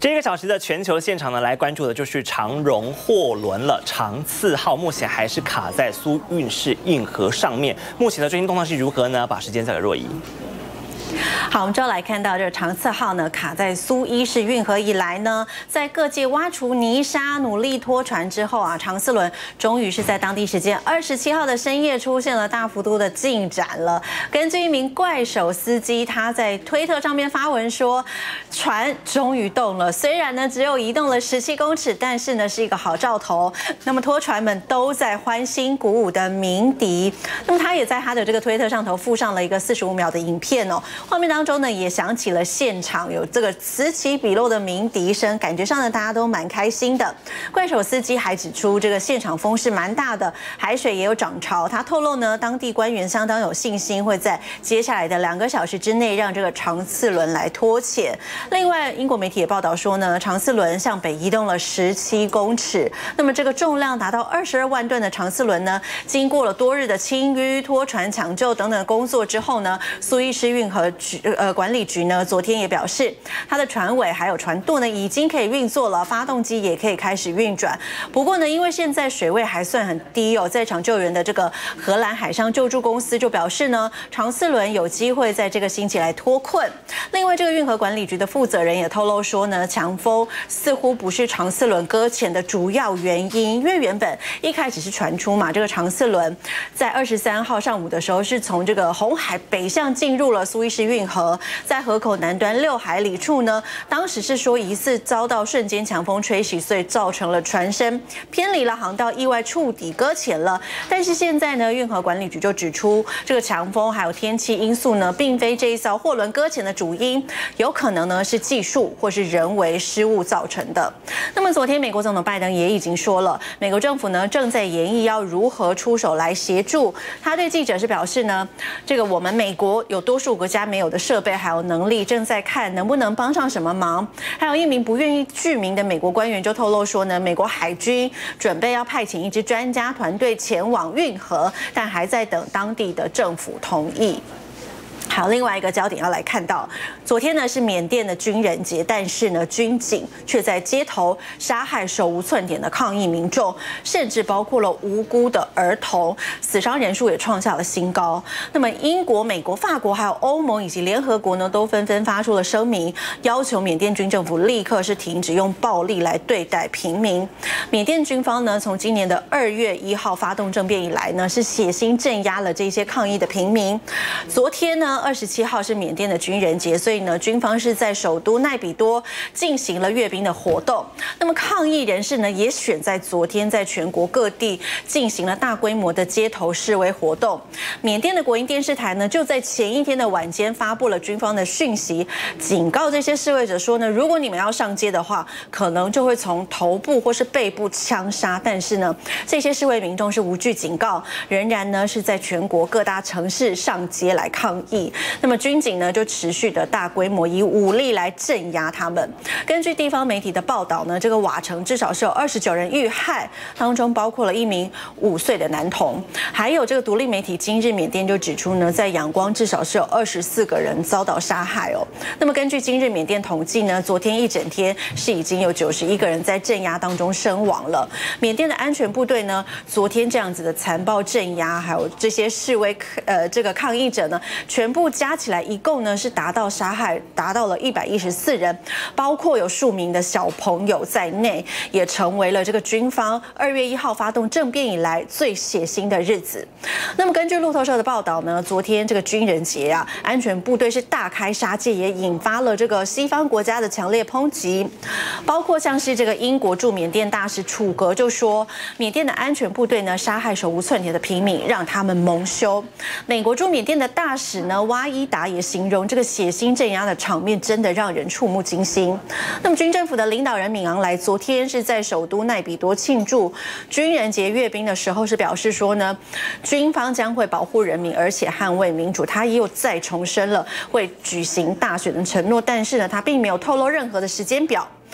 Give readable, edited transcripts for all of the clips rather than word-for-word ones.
这个小时的全球现场呢，来关注的就是长荣货轮了。长次号目前还是卡在苏运士运河上面。目前的最新动荡是如何呢？把时间交给若仪。 好，我们就要来看到这个长次号呢，卡在苏伊士运河以来呢，在各界挖除泥沙、努力拖船之后啊，长次轮终于是在当地时间27号的深夜出现了大幅度的进展了。根据一名怪手司机，他在推特上面发文说，船终于动了，虽然呢只有移动了17公尺，但是呢是一个好兆头。那么拖船们都在欢欣鼓舞的鸣笛。那么他也在他的这个推特上头附上了一个45秒的影片哦。 画面当中呢，也响起了现场有这个此起彼落的鸣笛声，感觉上呢大家都蛮开心的。怪手司机还指出，这个现场风势蛮大的，海水也有涨潮。他透露呢，当地官员相当有信心，会在接下来的2个小时之内让这个长次轮来脱潜。另外，英国媒体也报道说呢，长次轮向北移动了17公尺。那么这个重量达到22万吨的长次轮呢，经过了多日的清淤、拖船抢救等等工作之后呢，苏伊士运河管理局呢，昨天也表示，它的船尾还有船舵呢，已经可以运作了，发动机也可以开始运转。不过呢，因为现在水位还算很低哦，在场救援的这个荷兰海上救助公司就表示呢，长次轮有机会在这个星期来脱困。另外，这个运河管理局的负责人也透露说呢，强风似乎不是长次轮搁浅的主要原因，因为原本一开始是传出嘛，这个长次轮在23号上午的时候是从这个红海北向进入了苏伊士运河，在河口南端6海里处呢，当时是说疑似遭到瞬间强风吹袭，所以造成了船身偏离了航道，意外触底搁浅了。但是现在呢，运河管理局就指出，这个强风还有天气因素呢，并非这一艘货轮搁浅的主因，有可能呢是技术或是人为失误造成的。那么昨天美国总统拜登也已经说了，美国政府呢正在研议要如何出手来协助。他对记者是表示呢，这个我们美国有多数国家没有的设备还有能力，正在看能不能帮上什么忙。还有一名不愿意具名的美国官员就透露说呢，美国海军准备要派遣一支专家团队前往运河，但还在等当地的政府同意。还有另外一个焦点要来看到，昨天呢是缅甸的军人节，但是呢军警却在街头杀害手无寸铁的抗议民众，甚至包括了无辜的儿童，死伤人数也创下了新高。那么英国、美国、法国还有欧盟以及联合国呢，都纷纷发出了声明，要求缅甸军政府立刻是停止用暴力来对待平民。缅甸军方呢，从今年的2月1号发动政变以来呢，是血腥镇压了这些抗议的平民。昨天呢，27号是缅甸的军人节，所以呢，军方是在首都奈比多进行了阅兵的活动。那么抗议人士呢，也选在昨天在全国各地进行了大规模的街头示威活动。缅甸的国营电视台呢，就在前一天的晚间发布了军方的讯息，警告这些示威者说呢，如果你们要上街的话，可能就会从头部或是背部枪杀。但是呢，这些示威民众是无惧警告，仍然呢是在全国各大城市上街来抗议。那么军警呢，就持续的大规模以武力来镇压他们。根据地方媒体的报道呢，这个瓦城至少是有29人遇害，当中包括了一名5岁的男童。还有这个独立媒体今日缅甸就指出呢，在仰光至少是有24个人遭到杀害哦。那么根据今日缅甸统计呢，昨天一整天是已经有91个人在镇压当中身亡了。缅甸的安全部队呢，昨天这样子的残暴镇压，还有这些示威这个抗议者呢，全部加起来一共呢是杀害达到了114人，包括有数名的小朋友在内，也成为了这个军方2月1号发动政变以来最血腥的日子。那么根据路透社的报道呢，昨天这个军人节啊，安全部队是大开杀戒，也引发了这个西方国家的强烈抨击，包括像是这个英国驻缅甸大使楚格就说，缅甸的安全部队呢杀害手无寸铁的平民，让他们蒙羞。美国驻缅甸的大使呢哇伊达也形容这个血腥镇压的场面真的让人触目惊心。那么军政府的领导人敏昂莱昨天是在首都奈比多庆祝军人节阅兵的时候是表示说呢，军方将会保护人民，而且捍卫民主。他也有再重申了会举行大选的承诺，但是呢，他并没有透露任何的时间表。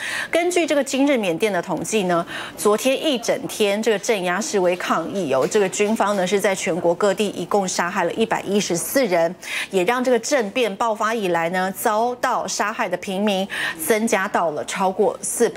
根据这个今日缅甸的统计呢，昨天一整天这个镇压示威抗议这个军方呢是在全国各地一共杀害了114人，也让这个政变爆发以来呢遭到杀害的平民增加到了超过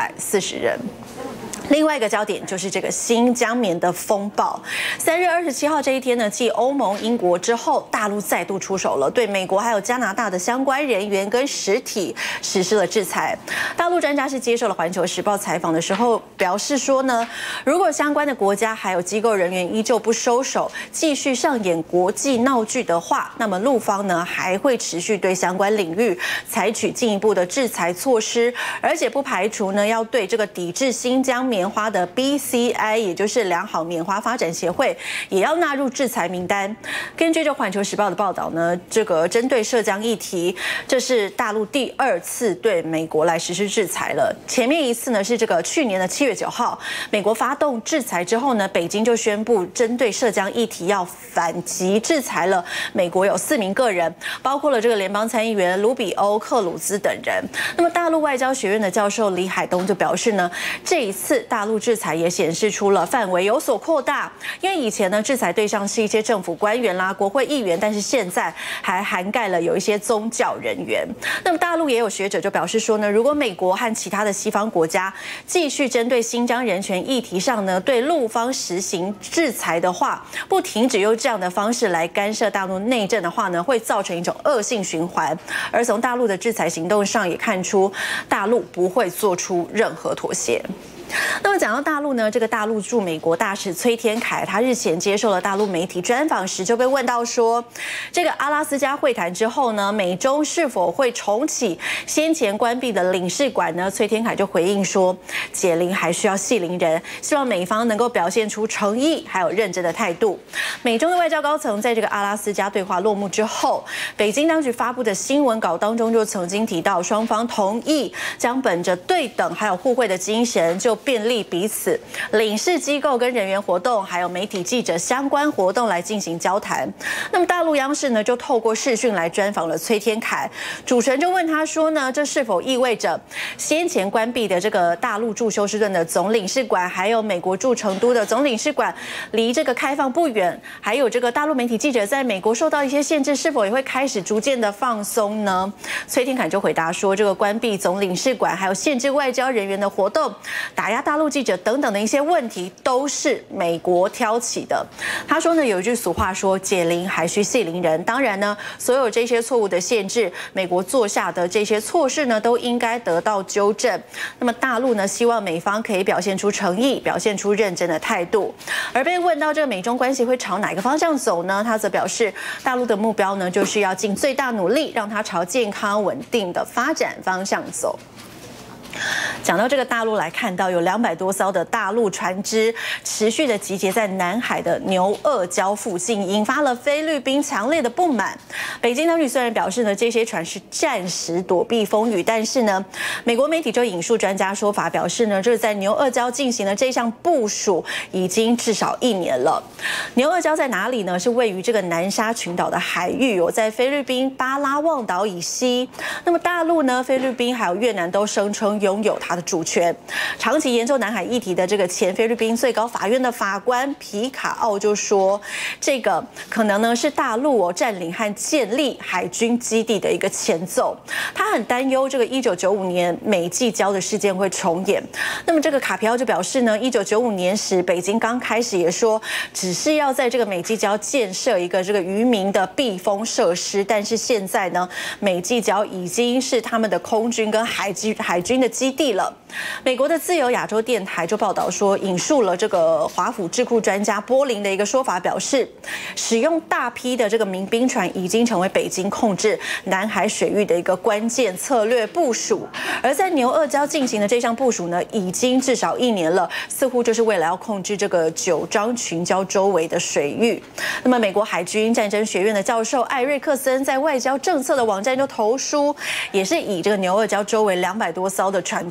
440人。另外一个焦点就是这个新疆棉的风暴。3月27号这一天呢，继欧盟、英国之后，大陆再度出手了，对美国还有加拿大的相关人员跟实体实施了制裁。大陆专家是接受了《环球时报》采访的时候表示说呢，如果相关的国家还有机构人员依旧不收手，继续上演国际闹剧的话，那么陆方呢还会持续对相关领域采取进一步的制裁措施，而且不排除呢要对这个抵制新疆棉花的 BCI， 也就是良好棉花发展协会，也要纳入制裁名单。根据这《环球时报》的报道呢，这个针对涉疆议题，这是大陆第2次对美国来实施制裁了。前面一次呢是这个去年的7月9号，美国发动制裁之后呢，北京就宣布针对涉疆议题要反击制裁了美国有4名个人，包括了这个联邦参议员卢比欧、克鲁兹等人。那么大陆外交学院的教授李海东就表示呢，这一次大陆制裁也显示出了范围有所扩大，因为以前呢制裁对象是一些政府官员啦、国会议员，但是现在还涵盖了有一些宗教人员。那么大陆也有学者就表示说呢，如果美国和其他的西方国家继续针对新疆人权议题上呢对陆方实行制裁的话，不停止用这样的方式来干涉大陆内政的话呢，会造成一种恶性循环。而从大陆的制裁行动上也看出，大陆不会做出任何妥协。那么讲到大陆呢，这个大陆驻美国大使崔天凯，他日前接受了大陆媒体专访时，就被问到说，这个阿拉斯加会谈之后呢，美中是否会重启先前关闭的领事馆呢？崔天凯就回应说，解铃还需要系铃人，希望美方能够表现出诚意还有认真的态度。美中的外交高层在这个阿拉斯加对话落幕之后，北京当局发布的新闻稿当中就曾经提到，双方同意将本着对等还有互惠的精神，就便利彼此领事机构跟人员活动，还有媒体记者相关活动来进行交谈。那么大陆央视呢就透过视讯来专访了崔天凯，主持人就问他说呢，这是否意味着先前关闭的这个大陆驻休斯顿的总领事馆，还有美国驻成都的总领事馆离这个开放不远，还有这个大陆媒体记者在美国受到一些限制，是否也会开始逐渐的放松呢？崔天凯就回答说，这个关闭总领事馆，还有限制外交人员的活动，打压大陆记者等等的一些问题，都是美国挑起的。他说呢，有一句俗话说，解铃还需系铃人。当然呢，所有这些错误的限制，美国做下的这些措施呢，都应该得到纠正。那么大陆呢，希望美方可以表现出诚意，表现出认真的态度。而被问到这个美中关系会朝哪个方向走呢？他则表示，大陆的目标呢，就是要尽最大努力，让它朝健康稳定的发展方向走。讲到这个大陆来看到有200多艘的大陆船只持续的集结在南海的牛轭礁附近，引发了菲律宾强烈的不满。北京当局虽然表示呢，这些船是暂时躲避风雨，但是呢，美国媒体就引述专家说法表示呢，就是在牛轭礁进行的这项部署已经至少1年了。牛轭礁在哪里呢？是位于这个南沙群岛的海域，在菲律宾巴拉望岛以西。那么大陆呢，菲律宾还有越南都声称拥有它的主权。长期研究南海议题的这个前菲律宾最高法院的法官皮卡奥就说，这个可能呢是大陆占领和建立海军基地的一个前奏。他很担忧这个1995年美济礁的事件会重演。那么这个卡皮奥就表示呢，1995年时北京刚开始也说，只是要在这个美济礁建设一个这个渔民的避风设施，但是现在呢，美济礁已经是他们的空军跟海军的基地了。美国的自由亚洲电台就报道说，引述了这个华府智库专家波林的一个说法，表示使用大批的这个民兵船已经成为北京控制南海水域的一个关键策略部署。而在牛轭礁进行的这项部署呢，已经至少1年了，似乎就是为了要控制这个九章群礁周围的水域。那么，美国海军战争学院的教授艾瑞克森在外交政策的网站就投书，也是以这个牛轭礁周围200多艘的船只当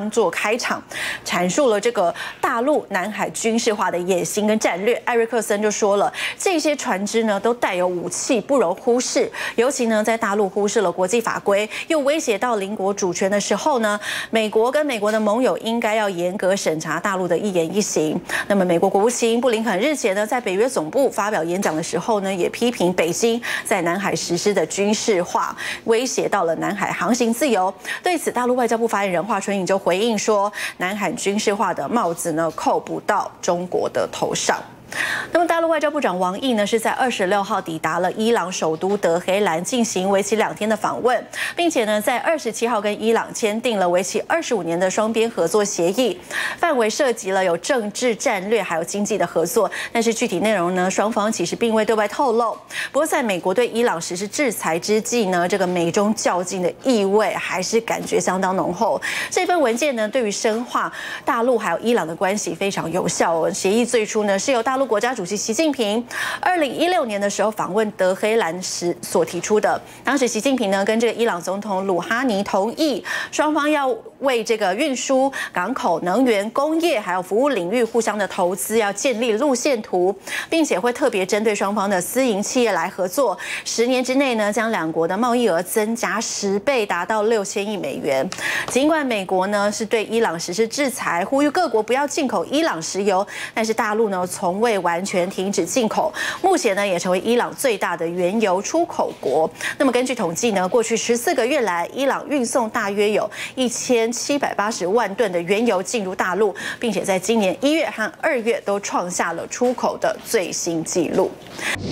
做开场，阐述了这个大陆南海军事化的野心跟战略。艾瑞克森就说了，这些船只呢都带有武器，不容忽视。尤其呢，在大陆忽视了国际法规，又威胁到邻国主权的时候呢，美国跟美国的盟友应该要严格审查大陆的一言一行。那么，美国国务卿布林肯日前呢，在北约总部发表演讲的时候呢，也批评北京在南海实施的军事化，威胁到了南海航行自由。对此，大陆外交部发言人华春莹就回应说，南海军事化的帽子呢，扣不到中国的头上。那么，大陆外交部长王毅呢，是在26号抵达了伊朗首都德黑兰，进行为期2天的访问，并且呢，在27号跟伊朗签订了为期25年的双边合作协议，范围涉及了有政治、战略还有经济的合作，但是具体内容呢，双方其实并未对外透露。不过，在美国对伊朗实施制裁之际呢，这个美中较劲的意味还是感觉相当浓厚。这份文件呢，对于深化大陆还有伊朗的关系非常有效哦。协议最初呢，是由大陆国家主席习近平2016年的时候访问德黑兰时所提出的。当时习近平呢跟这个伊朗总统鲁哈尼同意，双方要为这个运输、港口、能源、工业还有服务领域互相的投资，要建立路线图，并且会特别针对双方的私营企业来合作。10年之内呢，将两国的贸易额增加10倍，达到6000亿美元。尽管美国呢是对伊朗实施制裁，呼吁各国不要进口伊朗石油，但是大陆呢从未完全停止进口，目前呢也成为伊朗最大的原油出口国。那么根据统计呢，过去14个月来，伊朗运送大约有1780万吨的原油进入大陆，并且在今年1月和2月都创下了出口的最新纪录。